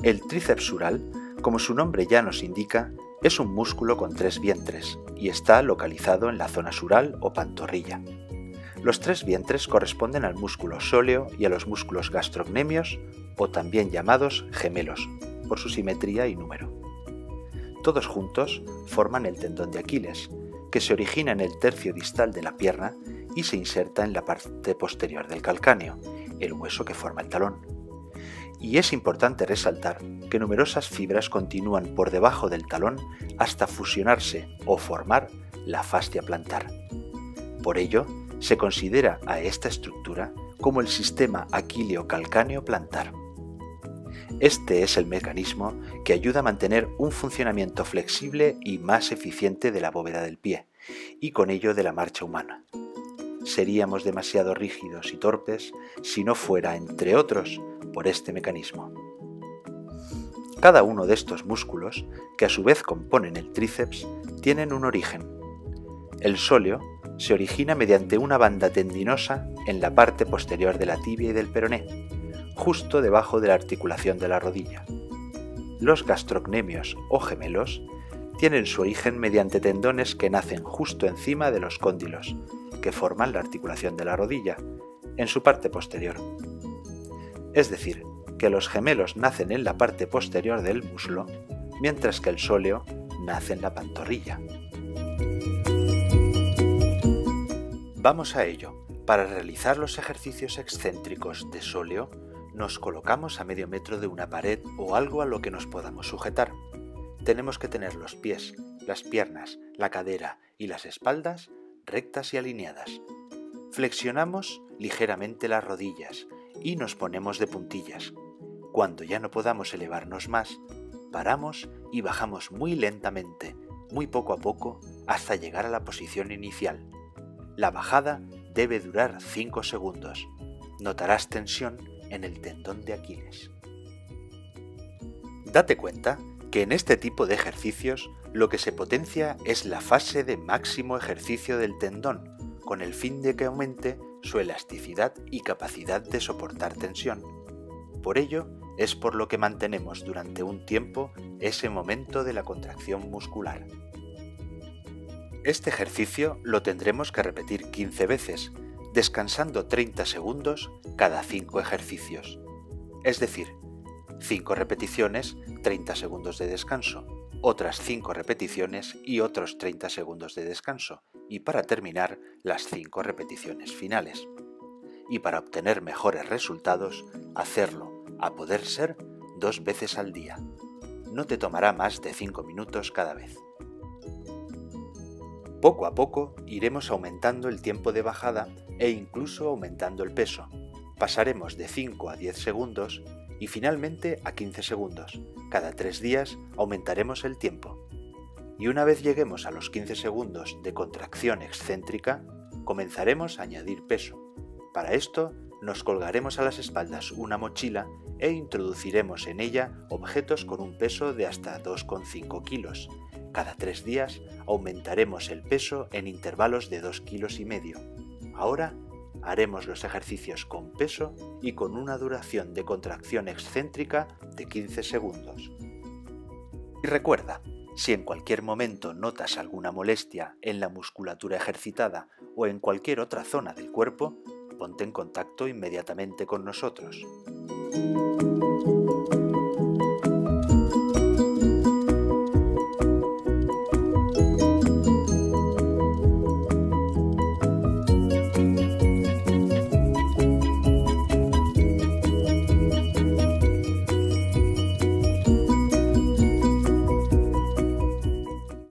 El tríceps sural, como su nombre ya nos indica, es un músculo con 3 vientres y está localizado en la zona sural o pantorrilla. Los 3 vientres corresponden al músculo sóleo y a los músculos gastrocnemios, o también llamados gemelos, por su simetría y número. Todos juntos forman el tendón de Aquiles, que se origina en el tercio distal de la pierna y se inserta en la parte posterior del calcáneo, el hueso que forma el talón. Y es importante resaltar que numerosas fibras continúan por debajo del talón hasta fusionarse o formar la fascia plantar. Por ello, se considera a esta estructura como el sistema aquileo-calcáneo plantar. Este es el mecanismo que ayuda a mantener un funcionamiento flexible y más eficiente de la bóveda del pie, y con ello de la marcha humana. Seríamos demasiado rígidos y torpes si no fuera, entre otros, por este mecanismo. Cada uno de estos músculos, que a su vez componen el tríceps, tienen un origen. El sóleo se origina mediante una banda tendinosa en la parte posterior de la tibia y del peroné, justo debajo de la articulación de la rodilla. Los gastrocnemios o gemelos tienen su origen mediante tendones que nacen justo encima de los cóndilos, que forman la articulación de la rodilla, en su parte posterior. Es decir, que los gemelos nacen en la parte posterior del muslo, mientras que el sóleo nace en la pantorrilla. Vamos a ello. Para realizar los ejercicios excéntricos de sóleo, nos colocamos a medio metro de una pared o algo a lo que nos podamos sujetar. Tenemos que tener los pies, las piernas, la cadera y las espaldas rectas y alineadas. Flexionamos ligeramente las rodillas y nos ponemos de puntillas. Cuando ya no podamos elevarnos más, paramos y bajamos muy lentamente, muy poco a poco, hasta llegar a la posición inicial. La bajada debe durar 5 segundos. Notarás tensión en el tendón de Aquiles. Date cuenta que en este tipo de ejercicios lo que se potencia es la fase de máximo ejercicio del tendón, con el fin de que aumente su elasticidad y capacidad de soportar tensión. Por ello, es por lo que mantenemos durante un tiempo ese momento de la contracción muscular. Este ejercicio lo tendremos que repetir 15 veces, descansando 30 segundos cada 5 ejercicios. Es decir, 5 repeticiones, 30 segundos de descanso, otras 5 repeticiones y otros 30 segundos de descanso, y para terminar, las 5 repeticiones finales. Y para obtener mejores resultados, hacerlo, a poder ser, 2 veces al día. No te tomará más de 5 minutos cada vez. Poco a poco iremos aumentando el tiempo de bajada e incluso aumentando el peso. Pasaremos de 5 a 10 segundos y finalmente a 15 segundos. Cada 3 días aumentaremos el tiempo. Y una vez lleguemos a los 15 segundos de contracción excéntrica, comenzaremos a añadir peso. Para esto, nos colgaremos a las espaldas una mochila e introduciremos en ella objetos con un peso de hasta 2,5 kilos. Cada 3 días aumentaremos el peso en intervalos de 2,5 kilos. Ahora haremos los ejercicios con peso y con una duración de contracción excéntrica de 15 segundos. Y recuerda, si en cualquier momento notas alguna molestia en la musculatura ejercitada o en cualquier otra zona del cuerpo, ponte en contacto inmediatamente con nosotros.